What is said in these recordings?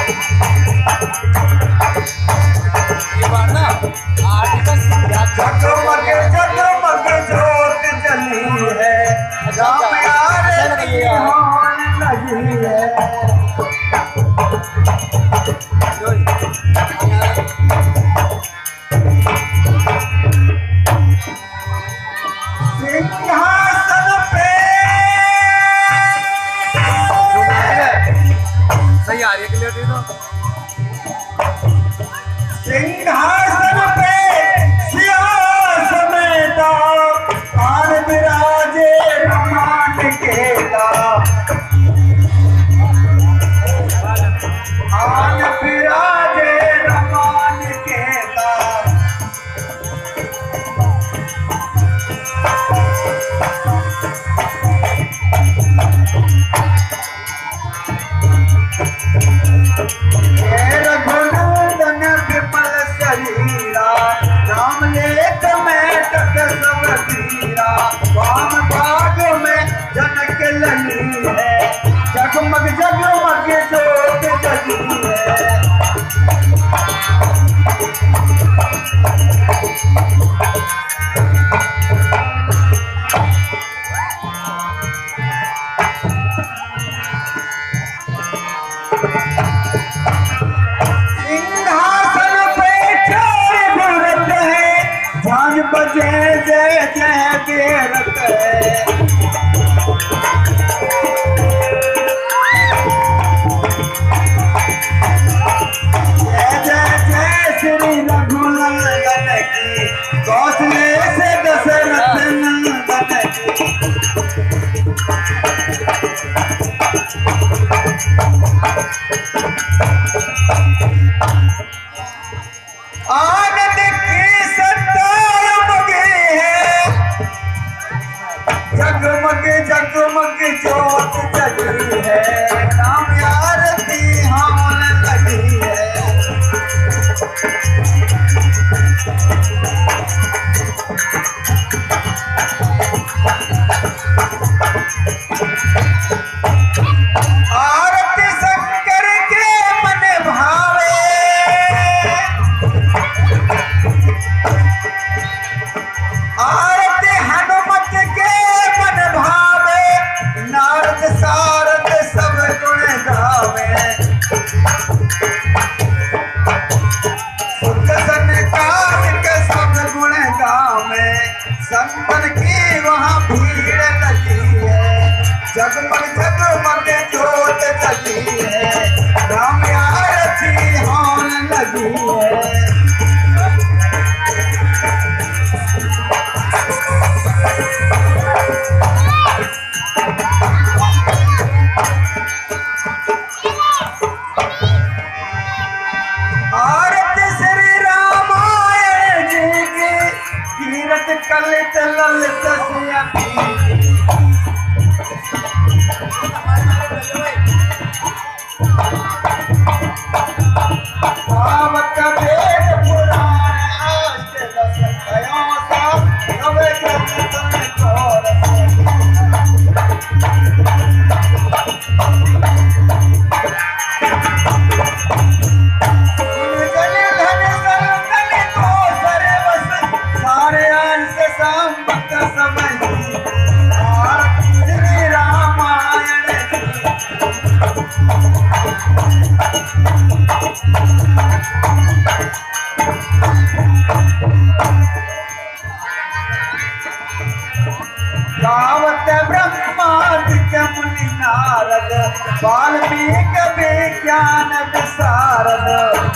जगमग जगमग ज्योत जली है, राम आरती होने लगी है। सिंहासन पे सही आ रही है, क्लियर दे दो। सिंहासन पे समेता आन विराजे रमान केता, आन विराजे रमान केता। रघुनंदन विमल शरीरा, नाम लेत में तक सब धीरा। वाम भाग में जनक लगी है, जगमग जगमग ज्योत जली है। बजे जय जय बेरत है, जय जय जय श्री रघुनंदन की, कौशले से दशरथ नंदन की। आनंद की जगमग जगमग ज्योत जली है, राम आरती होने लगी है। आरती शंकर के मन भावे, आरती हनुमत के मन भावे। नारद सारद सब गुण गावे, सुख सनकादिक सब गुण गावे। संतन की वहाँ भीड़ लगी है, जगमग जगमग ज्योत जली है, राम आरती होने लगी है। कलित ललित भावक वेद पुराण अष्ट दश कयों सा, नवे ग्रंथ में चौर। गावत ब्रह्मादिक मुनि नारद, वाल्मीकि विज्ञान विशारद।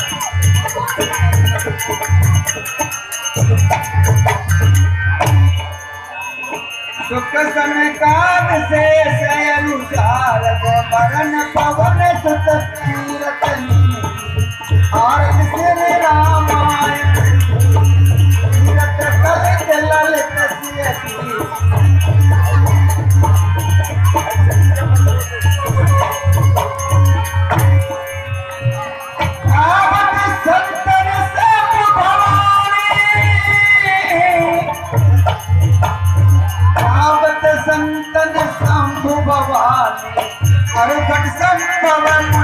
सुख सनकाद से अनुसारद, वरण पवन सुत तीरथ आरत श्री रामायण। तीरथ कलित ललित सियति, संतन शंभु भवानी, और घट संभव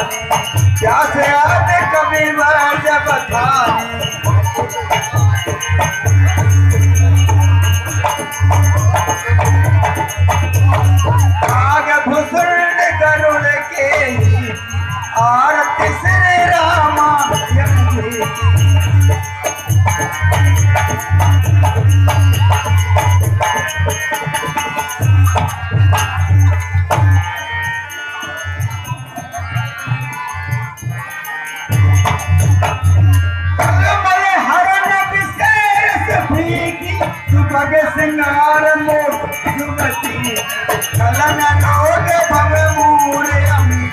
बखानी प्यास याद कभी बार जब खानी आगे भुसुंड गरुड़ के ही आरती श्री रामायण की सिंगार मोट युवती कलन लोग भव मूर अमी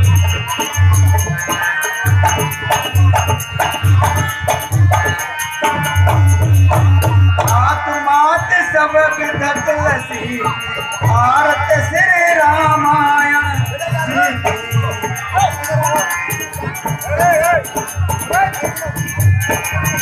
आत्मात सब विधत लसी आरत श्री रामायण जी